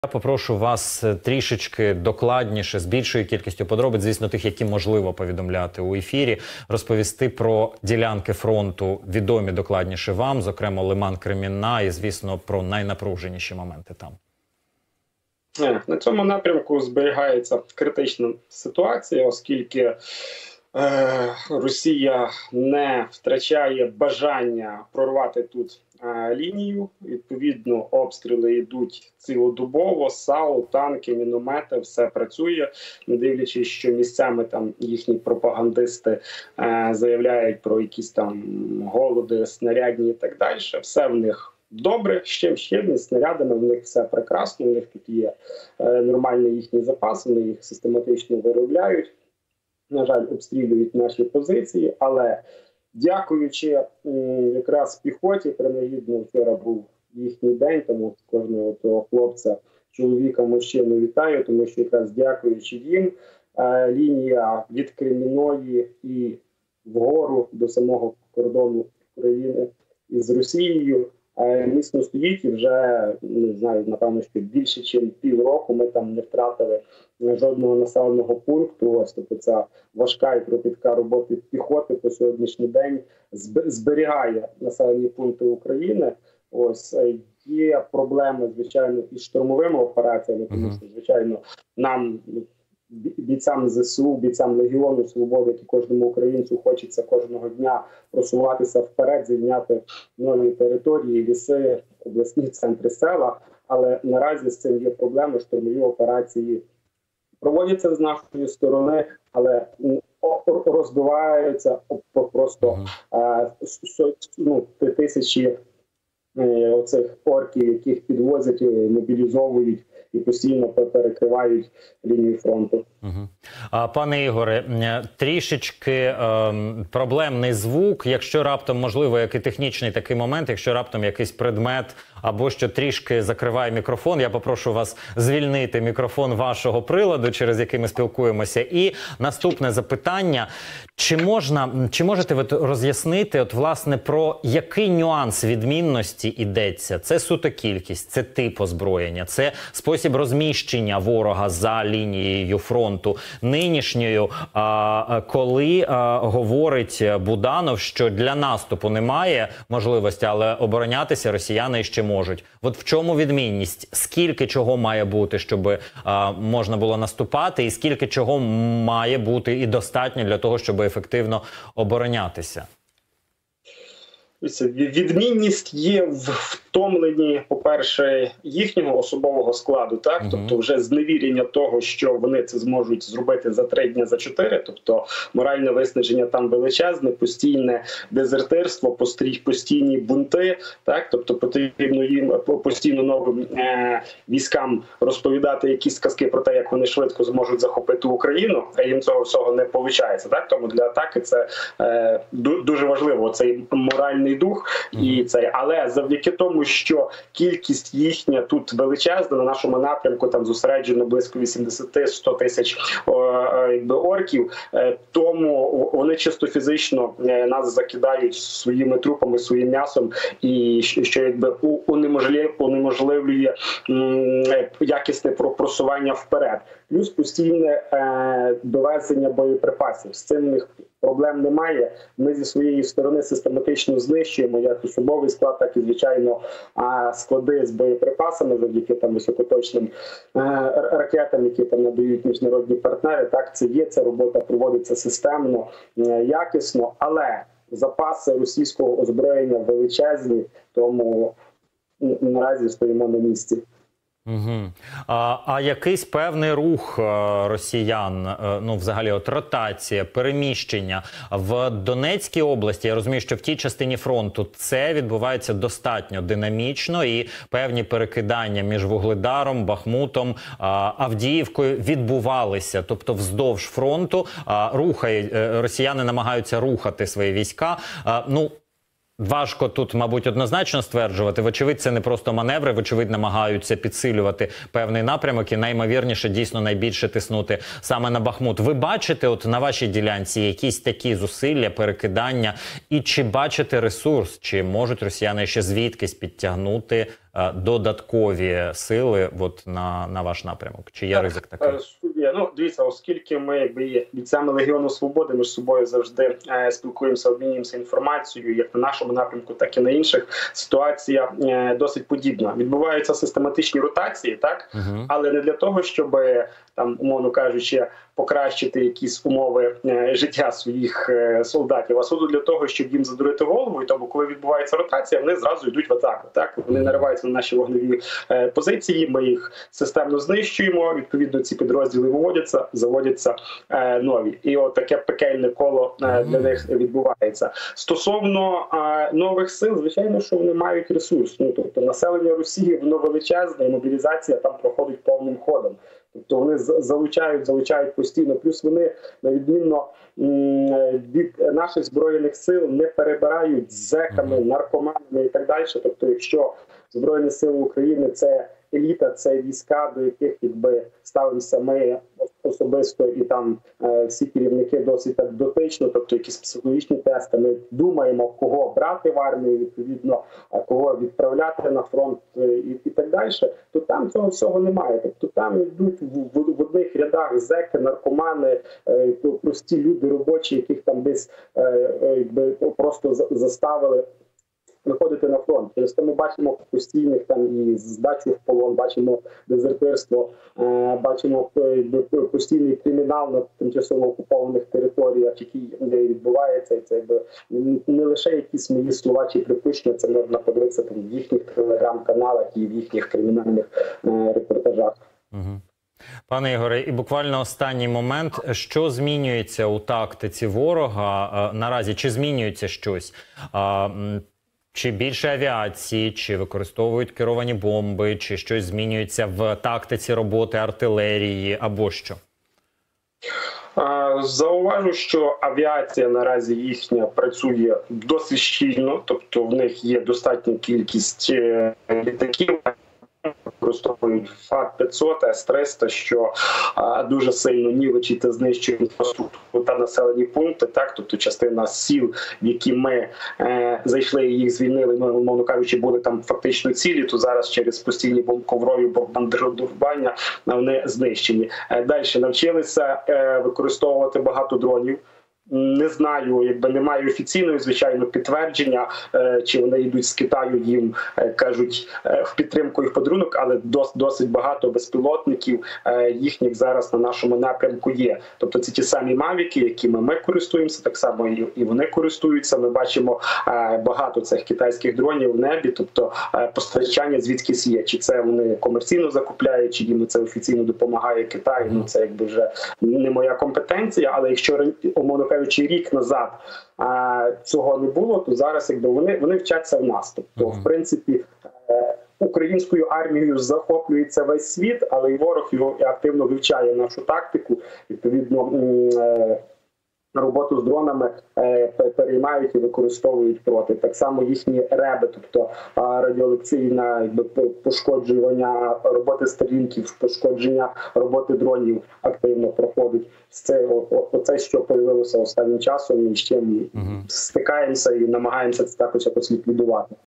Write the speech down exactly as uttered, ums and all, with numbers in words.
Я попрошу вас трішечки докладніше, з більшою кількістю подробиць, звісно, тих, які можливо повідомляти у ефірі, розповісти про ділянки фронту, відомі докладніше вам, зокрема Лиман-Кремінна, і, звісно, про найнапруженіші моменти там. На цьому напрямку зберігається критична ситуація, оскільки е, Росія не втрачає бажання прорвати тут е, лінію. Відповідно, обстріли йдуть цілодобово, САУ, танки, міномети, все працює. Не дивлячись, що місцями там їхні пропагандисти е, заявляють про якісь там голоди, снарядні і так далі. Все в них добре, з чим ще, з снарядами, в них все прекрасно, у них тут є е, нормальний їхній запас, вони їх систематично виробляють. На жаль, обстрілюють наші позиції, але дякуючи м, якраз піхоті, принагідно вчора був їхній день, тому кожного того хлопця, чоловіка, мужчину вітаю, тому що якраз дякуючи їм, е, лінія від Кремінної і вгору до самого кордону України із Росією міцно стоїть, і вже, не знаю, напевно, що більше, ніж півроку ми там не втратили жодного населеного пункту. Ось, тобто ця важка і кропітка роботи піхоти по сьогоднішній день зберігає населені пункти України. Ось, є проблеми, звичайно, із штурмовими операціями, тому що, звичайно, нам, бійцям ЗСУ, бійцям Легіону Свободи, як і кожному українцю, хочеться кожного дня просуватися вперед, звільняти нові території, ліси, обласні центри, села. Але наразі з цим є проблеми. Штурмові операції проводяться з нашої сторони, але розбиваються просто ну, тисячі оцих орків, яких підвозять, мобілізовують і постійно перекривають лінію фронту. Угу. А, пане Ігоре, трішечки е, проблемний звук, якщо раптом, можливо, як і технічний такий момент, якщо раптом якийсь предмет або що трішки закриває мікрофон, я попрошу вас звільнити мікрофон вашого приладу, через який ми спілкуємося. І наступне запитання, чи можна, чи можете ви роз'яснити, от, власне, про який нюанс відмінності йдеться? Це суто кількість, це тип озброєння, це спосіб розміщення ворога за лінією фронту нинішньою, а, коли а, говорить Буданов, що для наступу немає можливості, але оборонятися росіяни ще можуть. От в чому відмінність? Скільки чого має бути, щоб а, можна було наступати, і скільки чого має бути і достатньо для того, щоб ефективно оборонятися? Відмінність є в втомленні, по-перше, їхнього особового складу, так? Uh-huh. Тобто вже зневірення того, що вони це зможуть зробити за три дні, за чотири, тобто моральне виснаження там величезне, постійне дезертирство, постійні бунти, так? Тобто потрібно їм постійно новим е- військам розповідати якісь казки про те, як вони швидко зможуть захопити Україну, а їм цього всього не виходить, так? Тому для атаки це е- дуже важливо, цей моральний дух, і цей, але завдяки тому, що кількість їхня тут величезна, на нашому напрямку там зосереджено близько вісімдесят-сто тисяч якби орків, тому вони чисто фізично нас закидають своїми трупами, своїм м'ясом, і що якби унеможливлює, унеможливлює якісне просування вперед. Плюс постійне е, довезення боєприпасів. З цим них проблем немає. Ми зі своєї сторони систематично знищуємо як особовий склад, так і, звичайно, склади з боєприпасами завдяки там високоточним ракетам, які там надають міжнародні партнери. Так, це є, ця робота проводиться системно, якісно, але запаси російського озброєння величезні, тому наразі стоїмо на місці. Угу. А, а якийсь певний рух росіян, ну взагалі от ротація, переміщення в Донецькій області, я розумію, що в тій частині фронту це відбувається достатньо динамічно і певні перекидання між Вугледаром, Бахмутом, Авдіївкою відбувалися, тобто вздовж фронту рухають, росіяни намагаються рухати свої війська, ну, важко тут, мабуть, однозначно стверджувати. Вочевидь, це не просто маневри, вочевидь, намагаються підсилювати певний напрямок і, найімовірніше, дійсно найбільше тиснути саме на Бахмут. Ви бачите от на вашій ділянці якісь такі зусилля, перекидання? І чи бачите ресурс? Чи можуть росіяни ще звідкись підтягнути е, додаткові сили от, на, на ваш напрямок? Чи є ризик такий? Ну, дивіться, оскільки ми якби є бійцями Легіону Свободи, ми з собою завжди е, спілкуємося, обмінюємося інформацією, як на нашому напрямку, так і на інших. Ситуація е, досить подібна. Відбуваються систематичні ротації, так? Угу. Але не для того, щоб, там, умовно кажучи, покращити якісь умови е, життя своїх е, солдатів, а суду для того, щоб їм задурити голову, і тому, коли відбувається ротація, вони зразу йдуть в атаку. Так? Вони нариваються на наші вогневі е, позиції, ми їх системно знищуємо, відповідно ці підрозділи виводяться, заводяться е, нові. І от таке пекельне коло е, для них відбувається. Стосовно е, нових сил, звичайно, що вони мають ресурс. Ну, тобто населення Росії, воно величезне, і мобілізація там проходить повним ходом. Тобто вони залучають, залучають постійно. Плюс вони, на відмінно від наших Збройних сил, не перебирають з зеками, наркоманами і так далі. Тобто, якщо Збройні сили України – це еліта, це війська, до яких якби ставимося ми особисто, і там е, всі керівники досить так дотично, тобто якісь психологічні тести. Ми думаємо, кого брати в армію, відповідно, а кого відправляти на фронт е, і, і так далі, то там цього всього немає. Тобто там йдуть в, в, в одних рядах зеки, наркомани, е, прості люди робочі, яких там десь е, е, просто заставили виходити на фронт. Через те ми бачимо постійних там і здачу в полон, бачимо дезертирство, е, бачимо постійний кримінал на тимчасово окупованих територіях, який відбувається. І це якби не лише якісь мої слова чи припущення, це можна подивитися там в їхніх телеграм-каналах і в їхніх кримінальних е, репортажах. Угу. Пане Ігоре, і буквально останній момент. Що змінюється у тактиці ворога наразі? Чи змінюється щось? Чи більше авіації, чи використовують керовані бомби, чи щось змінюється в тактиці роботи артилерії, або що? Зауважу, що авіація наразі їхня працює досить щільно, тобто в них є достатня кількість літаків, використовують ФАТ п'ятсот, С триста, що а, дуже сильно нівечить та знищує інфраструктуру та населені пункти. Так, тобто частина сіл, в які ми е, зайшли і їх звільнили, ми, умовно кажучи, були там фактично цілі, то зараз через постійні коврові бомбардування вони знищені. Е, далі навчилися е, використовувати багато досить Не знаю, якби немає офіційного, звичайно, підтвердження, чи вони йдуть з Китаю, їм кажуть в підтримку і в подарунок, але дос, досить багато безпілотників їхніх зараз на нашому напрямку є. Тобто це ті самі мавіки, якими ми користуємося, так само і, і вони користуються. Ми бачимо багато цих китайських дронів в небі, тобто постачання звідкись є. Чи це вони комерційно закупляють, чи їм це офіційно допомагає Китай, ну це якби вже не моя компетенція, але якщо, умовно кажучи, рік назад а, цього не було, то зараз якби вони, вони вчаться в нас. Тобто, в принципі, е, українською армією захоплюється весь світ, але і ворог його активно вивчає нашу тактику. Відповідно, е, роботу з дронами е, переймають і використовують проти. Так само їхні реби, тобто радіолекційне пошкодження роботи стрілків, пошкодження роботи дронів активно проходить. Це оце, що появилося останнім часом, і з чим угу. стикаємося і намагаємося це також якось ліквідувати.